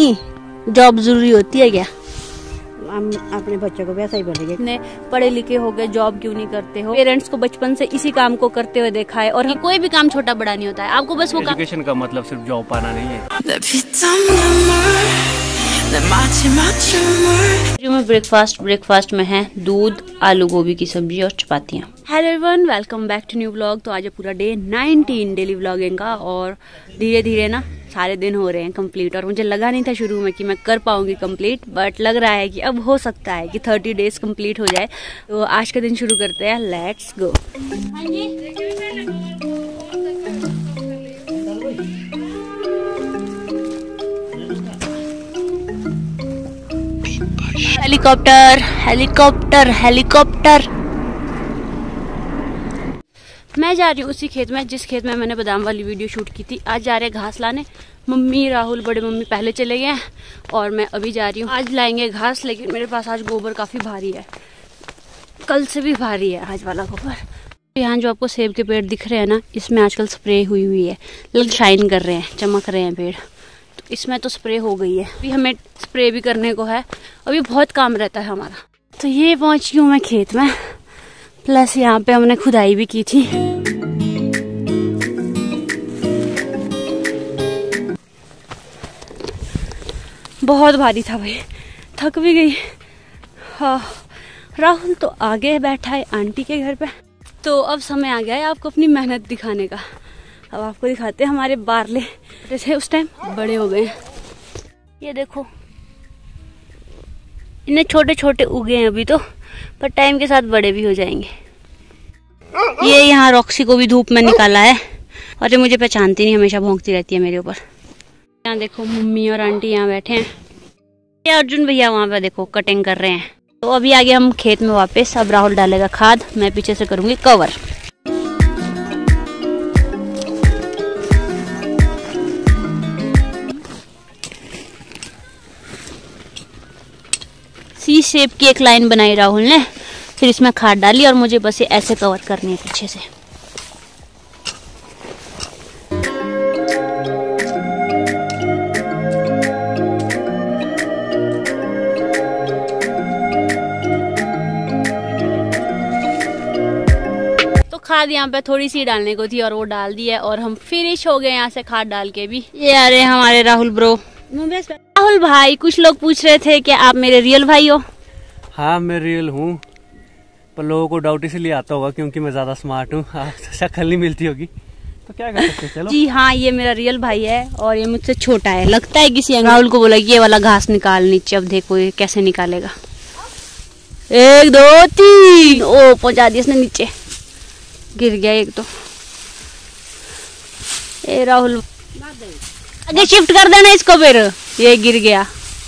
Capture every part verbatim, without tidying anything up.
नहीं, जॉब जरूरी होती है क्या? हम अपने बच्चों को भी ऐसा ही बोलेंगे। इतने पढ़े लिखे हो गए, जॉब क्यों नहीं करते हो? पेरेंट्स को बचपन से इसी काम को करते हुए देखा है, और कोई भी काम छोटा बड़ा नहीं होता है, आपको बस वो एजुकेशन का मतलब सिर्फ जॉब पाना नहीं है। जो मैं ब्रेकफास्ट ब्रेकफास्ट में है दूध, आलू गोभी की सब्जी और चपातियाँ। Hello everyone, welcome back to new vlog. तो आज है पूरा डे नाइनटीन डेली व्लॉगिंग का, और धीरे धीरे ना सारे दिन हो रहे हैं कंप्लीट। और मुझे लगा नहीं था शुरू में कि मैं कर पाऊंगी कंप्लीट, बट लग रहा है कि अब हो सकता है कि थर्टी डेज कंप्लीट हो जाए। तो आज का दिन शुरू करते हैं, let's go. Helicopter helicopter helicopter. मैं जा रही हूँ उसी खेत में जिस खेत में मैंने बादाम वाली वीडियो शूट की थी। आज जा रहे हैं घास लाने। मम्मी, राहुल, बड़े मम्मी पहले चले गए हैं और मैं अभी जा रही हूँ। आज लाएंगे घास, लेकिन मेरे पास आज गोबर काफी भारी है, कल से भी भारी है आज वाला गोबर। यहाँ जो आपको सेब के पेड़ दिख रहे हैं ना, इसमें आजकल स्प्रे हुई हुई है, मतलब शाइन कर रहे हैं, चमक रहे हैं पेड़। तो इसमें तो स्प्रे हो गई है, अभी हमें स्प्रे भी करने को है, अभी बहुत काम रहता है हमारा। तो ये पहुंची हूँ मैं खेत में, प्लस यहाँ पे हमने खुदाई भी की थी। बहुत भारी था भाई, थक भी गई। हाँ, राहुल तो आगे बैठा है आंटी के घर पे। तो अब समय आ गया है आपको अपनी मेहनत दिखाने का। अब आपको दिखाते हैं हमारे बारले जैसे उस टाइम बड़े हो गए। ये देखो, इन्हें छोटे छोटे उगे हैं अभी तो, पर टाइम के साथ बड़े भी हो जाएंगे। ये यहाँ रॉक्सी को भी धूप में निकाला है, और ये मुझे पहचानती नहीं, हमेशा भौंकती रहती है मेरे ऊपर। यहाँ देखो मम्मी और आंटी यहाँ बैठे हैं। ये अर्जुन भैया वहाँ पे देखो कटिंग कर रहे हैं। तो अभी आगे हम खेत में वापस। अब राहुल डालेगा खाद, मैं पीछे से करूंगी कवर। सी शेप की एक लाइन बनाई राहुल ने, फिर इसमें खाद डाली, और मुझे बस ये ऐसे कवर करनी है पीछे से। तो खाद यहाँ पे थोड़ी सी डालने को थी और वो डाल दी है, और हम फिनिश हो गए यहाँ से खाद डाल के भी। ये आ रहे हमारे राहुल ब्रो। राहुल भाई, कुछ लोग पूछ रहे थे कि आप मेरे रियल भाई हो? हाँ, मैं रियल हूँ, पर लोगों को डाउट इसलिए आता होगा क्योंकि मैं ज्यादा स्मार्ट हूँ, आपसे शक्ल नहीं मिलती होगी, तो क्या कर सकते हैं। चलो जी हाँ, ये मेरा रियल भाई है और ये मुझसे छोटा है। लगता है किसी राहुल को बोला कि ये वाला घास निकाल नीचे। अब देखो ये कैसे निकालेगा। एक दो तीन, ओ पहुंचा दिया इसने नीचे, गिर गया एक तो। ए राहुल, आगे शिफ्ट कर देना इसको, फिर ये गिर गया।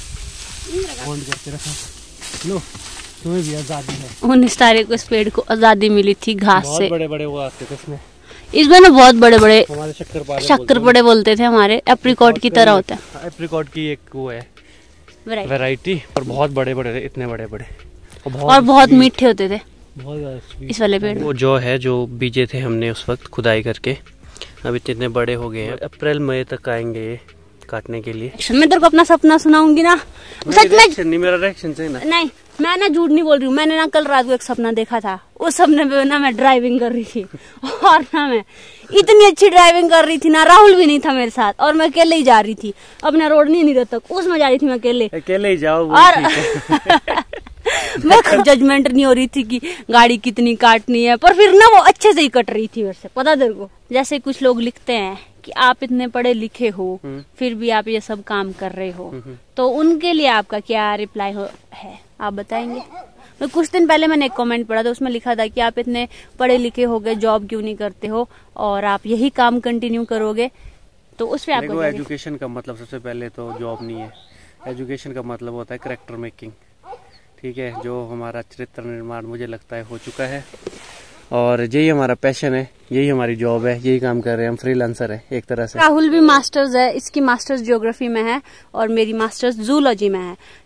लो, तुम्हें भी आजादी है। उन सारे को इस पेड़ को आजादी मिली थी घास से। बड़े बड़े वो आते थे इसमें, इसमें ना बहुत बड़े बड़े हमारे शक्कर शक्कर बड़े बोलते थे हमारे, एप्रिकॉट की तरह होता है। एप्रिकॉट की एक वो है वैरायटी, और बहुत बड़े बड़े थे, इतने बड़े बड़े, और बहुत, और बहुत मीठे होते थे बहुत इस वाले पेड़। वो जो है जो बीजे थे हमने उस वक्त खुदाई करके, अब इतने बड़े हो गए हैं। अप्रैल मई तक आएंगे ये काटने के लिए। मैं तेरे को अपना सपना सुनाऊंगी ना, सच में नहीं, मेरा रिएक्शन चाहिए ना। नहीं, मैं ना झूठ नहीं बोल रही हूँ। मैंने ना कल रात को एक सपना देखा था, उस सपने में ना मैं ड्राइविंग कर रही थी, और ना मैं इतनी अच्छी ड्राइविंग कर रही थी ना, राहुल भी नहीं था मेरे साथ, और मैं अकेले ही जा रही थी। अपना रोड नहीं नहीं रहता, उसमें जा रही थी मैं अकेले अकेले ही जाओ। और मैं जजमेंट नहीं हो रही थी कि गाड़ी कितनी काटनी है, पर फिर ना वो अच्छे से ही कट रही थी मेरे से, पता तेरे को। जैसे कुछ लोग लिखते हैं कि आप इतने पढ़े लिखे हो फिर भी आप ये सब काम कर रहे हो, तो उनके लिए आपका क्या रिप्लाई हो है, आप बताएंगे? तो कुछ दिन पहले मैंने एक कमेंट पढ़ा था, उसमें लिखा था कि आप इतने पढ़े लिखे हो गए, जॉब क्यों नहीं करते हो, और आप यही काम कंटिन्यू करोगे। तो उस पे आपको एजुकेशन का मतलब सबसे पहले तो जॉब नहीं है। एजुकेशन का मतलब होता है कैरेक्टर मेकिंग, ठीक है, जो हमारा चरित्र निर्माण मुझे लगता है हो चुका है, और यही हमारा पैशन है, यही हमारी जॉब है, यही काम कर रहे हैं हम, फ्रीलांसर है एक तरह से। राहुल भी मास्टर्स है, इसकी मास्टर्स ज्योग्राफी में है और मेरी मास्टर्स जूलॉजी में है।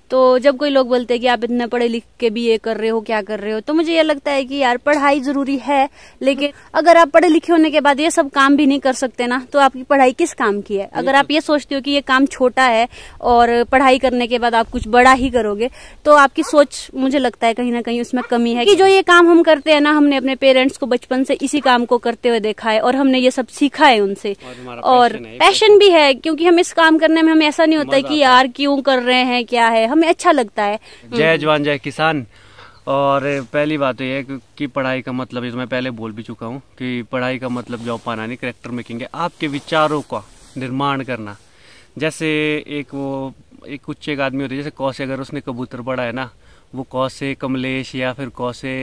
तो जब कोई लोग बोलते हैं कि आप इतने पढ़े लिख के भी ये कर रहे हो, क्या कर रहे हो, तो मुझे ये लगता है कि यार पढ़ाई जरूरी है, लेकिन अगर आप पढ़े लिखे होने के बाद ये सब काम भी नहीं कर सकते ना, तो आपकी पढ़ाई किस काम की है। अगर आप ये सोचते हो कि ये काम छोटा है और पढ़ाई करने के बाद आप कुछ बड़ा ही करोगे, तो आपकी सोच मुझे लगता है कहीं ना कहीं उसमें कमी है। कि जो ये काम हम करते हैं ना, हमने अपने पेरेंट्स को बचपन से इसी काम को करते हुए देखा है और हमने ये सब सीखा है उनसे, और पैशन भी है, क्योंकि हम इस काम करने में हमें ऐसा नहीं होता है कि यार क्यों कर रहे हैं, क्या है, हमें अच्छा लगता है। जय जवान जय किसान। और पहली बात तो ये है कि पढ़ाई का मतलब, ये तो मैं पहले बोल भी चुका हूँ कि पढ़ाई का मतलब जॉब पाना नहीं, कैरेक्टर मेकिंग है, आपके विचारों का निर्माण करना। जैसे एक वो एक कुछ एक आदमी होती है, जैसे कौ से अगर उसने कबूतर पढ़ा है ना, वो कौ से कमलेश या फिर कौ से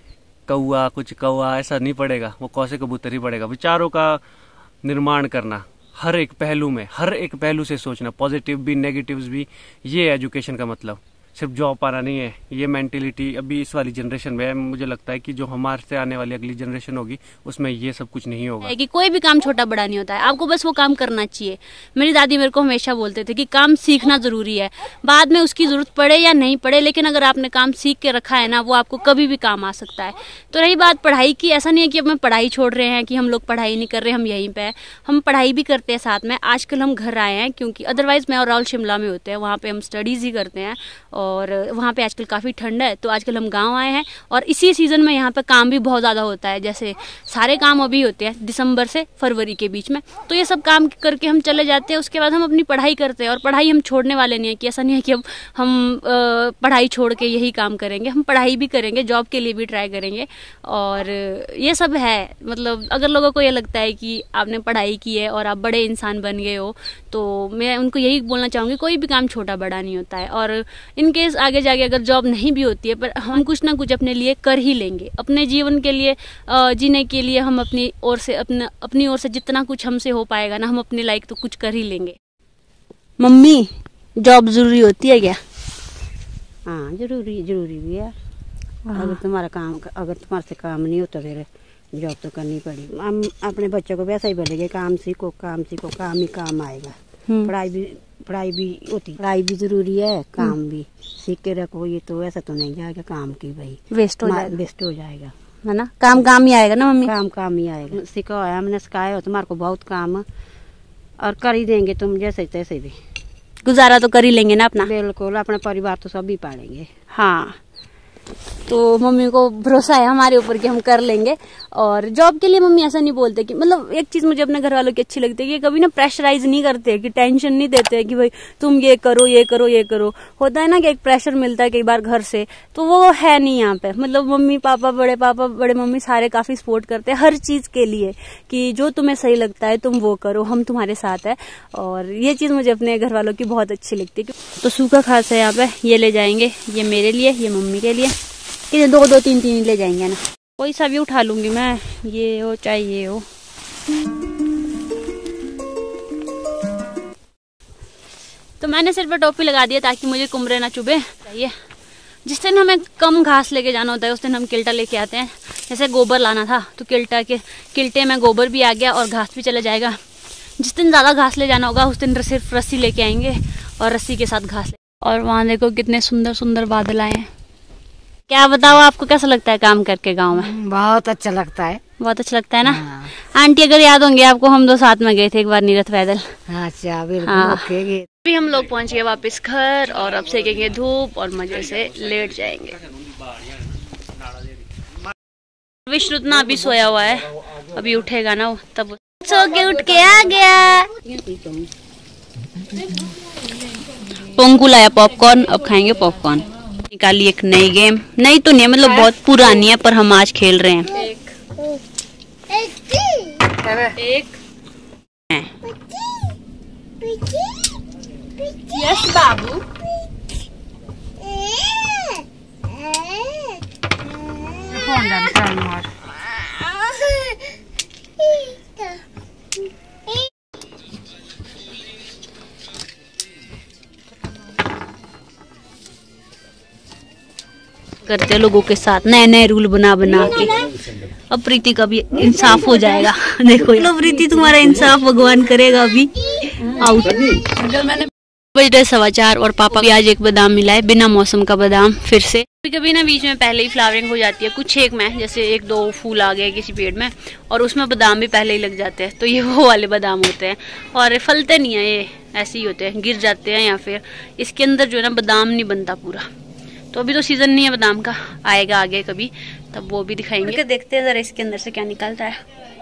कौआ, कुछ कौआ ऐसा नहीं पढ़ेगा, वो कौ से कबूतर ही पढ़ेगा। विचारों का निर्माण करना, हर एक पहलू में, हर एक पहलू से सोचना, पॉजिटिव भी नेगेटिव्स भी, ये एजुकेशन का मतलब। सिर्फ जॉब पाना नहीं है। ये मेंटेलिटी अभी इस वाली जनरेशन में है, मुझे लगता है कि जो हमारे से आने वाली अगली जनरेशन होगी उसमें ये सब कुछ नहीं होगा। कि कोई भी काम छोटा बड़ा नहीं होता है, आपको बस वो काम करना चाहिए। मेरी दादी मेरे को हमेशा बोलते थे कि काम सीखना जरूरी है, बाद में उसकी जरूरत पड़े या नहीं पड़े, लेकिन अगर आपने काम सीख के रखा है ना, वो आपको कभी भी काम आ सकता है। तो रही बात पढ़ाई की, ऐसा नहीं है कि अब हम पढ़ाई छोड़ रहे हैं, कि हम लोग पढ़ाई नहीं कर रहे, हम यहीं पे है, हम पढ़ाई भी करते हैं साथ में। आजकल हम घर आए हैं, क्योंकि अदरवाइज मैं और राहुल शिमला में होते हैं, वहाँ पे हम स्टडीज ही करते हैं, और वहाँ पे आजकल काफ़ी ठंड है, तो आजकल हम गांव आए हैं, और इसी सीज़न में यहाँ पे काम भी बहुत ज़्यादा होता है। जैसे सारे काम अभी होते हैं दिसंबर से फरवरी के बीच में, तो ये सब काम करके हम चले जाते हैं। उसके बाद हम अपनी पढ़ाई करते हैं, और पढ़ाई हम छोड़ने वाले नहीं है, कि ऐसा नहीं है कि अब हम पढ़ाई छोड़ के यही काम करेंगे, हम पढ़ाई भी करेंगे, जॉब के लिए भी ट्राई करेंगे, और ये सब है। मतलब अगर लोगों को ये लगता है कि आपने पढ़ाई की है और आप बड़े इंसान बन गए हो, तो मैं उनको यही बोलना चाहूँगी, कोई भी काम छोटा बड़ा नहीं होता है। और इनकेस आगे जाके अगर जॉब नहीं भी होती है, पर हम कुछ ना कुछ अपने लिए कर ही लेंगे, अपने जीवन के लिए जीने के लिए हम अपनी ओर से अपना अपनी ओर से जितना कुछ हमसे हो पाएगा ना, हम अपने लायक तो कुछ कर ही लेंगे। मम्मी, जॉब जरूरी होती है क्या? हाँ, जरूरी जरूरी भी है। अगर तुम्हारा काम अगर तुम्हारे से काम नहीं होता, फिर जॉब तो करनी पड़ी। हम अपने बच्चों को भी ऐसा ही बोलेंगे, काम सीखो काम सीखो, काम ही काम आएगा। पढ़ाई भी पढ़ाई भी होती पढ़ाई भी जरूरी है, काम भी सीख के रखो। ये तो ऐसा तो नहीं जाएगा काम की भाई वेस्ट हो जाएगा, वेस्ट हो जाएगा, है ना। काम काम ही आएगा ना मम्मी, काम काम ही आएगा। सीखो है, हमने सिखाया हो तुम्हारे को बहुत काम, और कर ही देंगे तुम जैसे तैसे भी। गुजारा तो कर ही लेंगे ना अपना। बिल्कुल, अपना परिवार तो सब ही पालेंगे। हाँ, तो मम्मी को भरोसा है हमारे ऊपर कि हम कर लेंगे। और जॉब के लिए मम्मी ऐसा नहीं बोलते कि, मतलब एक चीज मुझे अपने घर वालों की अच्छी लगती है कि कभी ना प्रेशराइज नहीं करते, कि टेंशन नहीं देते कि भाई तुम ये करो ये करो ये करो। होता है ना कि एक प्रेशर मिलता है कई बार घर से, तो वो है नहीं यहाँ पे। मतलब मम्मी पापा, बड़े पापा बड़े मम्मी सारे काफी सपोर्ट करते हैं हर चीज के लिए, कि जो तुम्हें सही लगता है तुम वो करो, हम तुम्हारे साथ है। और ये चीज मुझे अपने घर वालों की बहुत अच्छी लगती है। तो सूखा घास है यहाँ पे, ये ले जाएंगे, ये मेरे लिए, ये मम्मी के लिए, कि दो दो तीन तीन ले जाएंगे ना, कोई सा भी उठा लूंगी मैं, ये हो चाहे ये हो। तो मैंने सिर पे टोपी लगा दिया ताकि मुझे कुमरे ना चुभे। चाहिए जिस दिन हमें कम घास लेके जाना होता है, उस दिन हम किल्टा लेके आते हैं। जैसे गोबर लाना था, तो किल्टा के किल्टे में गोबर भी आ गया और घास भी चला जाएगा। जिस दिन ज्यादा घास ले जाना होगा, उस दिन सिर्फ रस्सी लेके आएंगे और रस्सी के साथ घास। और वहाँ देखो कितने सुंदर सुंदर बादल आए हैं। क्या बताओ, आपको कैसा लगता है काम करके गांव में? बहुत अच्छा लगता है, बहुत अच्छा लगता है ना। हाँ। आंटी अगर याद होंगे आपको, हम दो साथ में गए थे एक बार नीरथ पैदल। अच्छा, बिल्कुल। हाँ। अभी हम लोग पहुंच गए वापस घर, और अब सेकेंगे धूप और मजे से लेट जाएंगे। विष्णु ना अभी सोया हुआ है, अभी उठेगा ना वो, तब सो के उठ के आ गया। पोंकू लाया पॉपकॉर्न, अब खाएंगे पॉपकॉर्न। निकाली एक नई गेम, नई तो नहीं है, मतलब बहुत पुरानी है, पर हम आज खेल रहे हैं। एक, एक, यस बाबू। करते लोगों के साथ नए नए रूल बना बना के। अब प्रीति का भी इंसाफ हो जाएगा। देखो लो प्रीति, तुम्हारा इंसाफ भगवान करेगा अभी। आउट। बज रहे सवा चार और पापा भी आज एक बादाम मिला है, बिना मौसम का बादाम फिर से। कभी कभी ना बीच में पहले ही फ्लावरिंग हो जाती है कुछ एक में, जैसे एक दो फूल आ गए किसी पेड़ में और उसमें बादाम भी पहले ही लग जाते हैं, तो ये वो वाले बादाम होते हैं और फलते नहीं है, ये ऐसे ही होते हैं, गिर जाते हैं या फिर इसके अंदर जो है ना बादाम नहीं बनता पूरा। तो अभी तो सीजन नहीं है बादाम का, आएगा आगे कभी तब वो भी दिखाएंगे। देखते हैं जरा इसके अंदर से क्या निकलता है।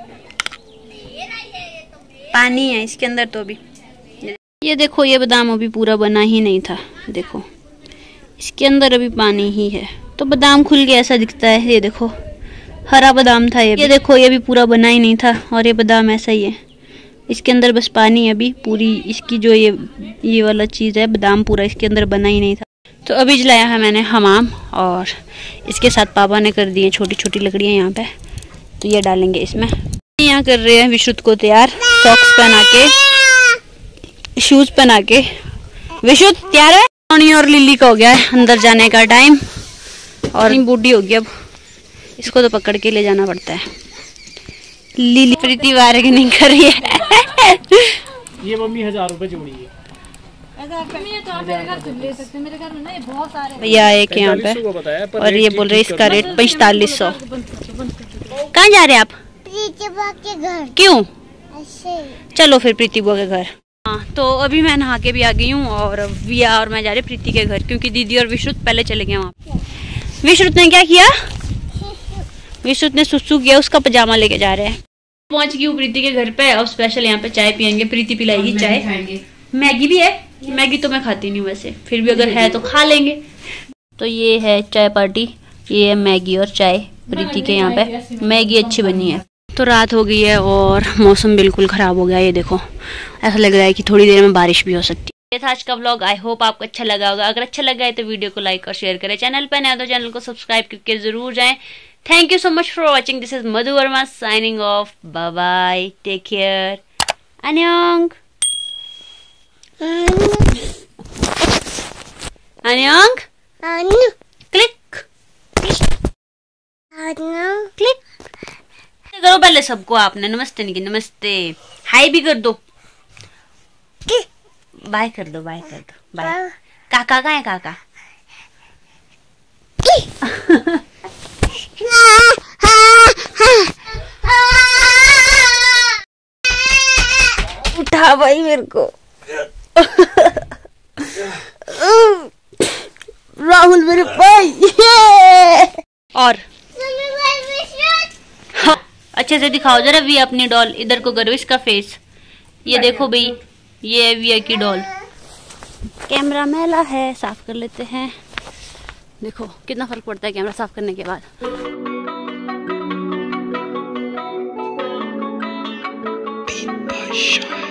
पानी है इसके अंदर तो अभी। ये देखो ये बादाम अभी पूरा बना ही नहीं था, देखो इसके अंदर अभी पानी ही है, तो बादाम खुल के ऐसा दिखता है। ये देखो हरा बादाम था ये, ये देखो ये भी पूरा बना ही नहीं था और ये बादाम ऐसा ही है, इसके अंदर बस पानी। अभी पूरी इसकी जो ये ये वाला चीज़ है बादाम पूरा इसके अंदर बना ही नहीं था। तो अभी जलाया है मैंने हमाम और इसके साथ पापा ने कर दिए छोटी छोटी लकड़ियाँ यहाँ पे, तो ये डालेंगे इसमें। यहाँ कर रहे हैं विशुद्ध को तैयार, सॉक्स पहना के, शूज पहना के। विशुद्ध तैयार है। सोनी और लिली का हो गया है अंदर जाने का टाइम और बूढ़ी होगी अब, इसको तो पकड़ के ले जाना पड़ता है। लिली प्रीति बार्गेनिंग कर रही है। ये मम्मी हजार रुपए जोड़ी है। भैया एक यहाँ पे और ये बोल रहे इसका रेट पैंतालीस सौ। कहाँ जा रहे हैं आप? प्रीति बुआ के घर। क्यों? ऐसे। चलो फिर प्रीति बुआ के घर। हाँ तो अभी मैं नहा के भी आ गई हूँ और विया और मैं जा रहे प्रीति के घर, क्योंकि दीदी और विश्रुत पहले चले गए वहाँ। विश्रुत ने क्या किया? विश्रुत ने सुसु किया, उसका पजामा लेके जा रहे हैं। पहुंच गई हूँ प्रीति के घर पे। अब स्पेशल यहाँ पे चाय पियेंगे, प्रीति पिलाएगी चाय। मैगी भी है, मैगी तो मैं खाती नहीं वैसे, फिर भी अगर है तो खा लेंगे। तो ये है चाय पार्टी, ये है मैगी और चाय प्रीति के यहाँ पे। मैगी अच्छी बनी है। तो रात हो गई है और मौसम बिल्कुल ख़राब हो गया है, ये देखो ऐसा लग रहा है कि थोड़ी देर में बारिश भी हो सकती है। ये था आज का व्लॉग, आई होप आपको अच्छा लगा होगा। अगर अच्छा लगा है तो वीडियो को लाइक और शेयर करें, चैनल पर नया तो चैनल को सब्सक्राइब करके जरूर जाएं। Thank you so much for watching, this is Madhu Verma signing off, bye bye, take care, अन्योंग अन्योंग क्लिक क्लिक करो पहले सबको, आपने नमस्ते नहीं की, नमस्ते हाय भी कर दो, बाय कर दो, बाय कर दो, बाय। काका कहाँ है काका? उठा भाई मेरे को। राहुल मेरे भाई। और हाँ, अच्छे से दिखाओ जरा भी अपनी डॉल, इधर को करो इसका फेस। ये देखो भाई, ये है विया की डॉल। कैमरा मैला है, साफ कर लेते हैं। देखो कितना फर्क पड़ता है कैमरा साफ करने के बाद।